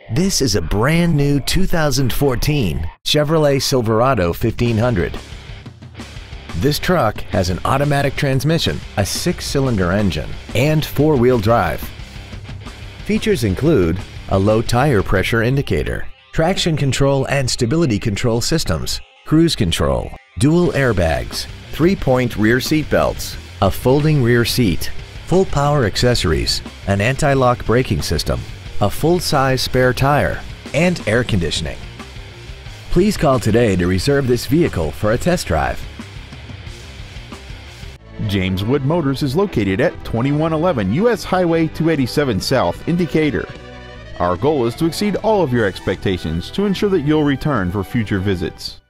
This is a brand new 2014 Chevrolet Silverado 1500. This truck has an automatic transmission, a 6-cylinder engine, and 4-wheel drive. Features include a low tire pressure indicator, traction control and stability control systems, cruise control, dual airbags, 3-point rear seat belts, a folding rear seat, full power accessories, an anti-lock braking system, a full-size spare tire, and air conditioning. Please call today to reserve this vehicle for a test drive. James Wood Motors is located at 2111 US Highway 287 South in Decatur. Our goal is to exceed all of your expectations to ensure that you'll return for future visits.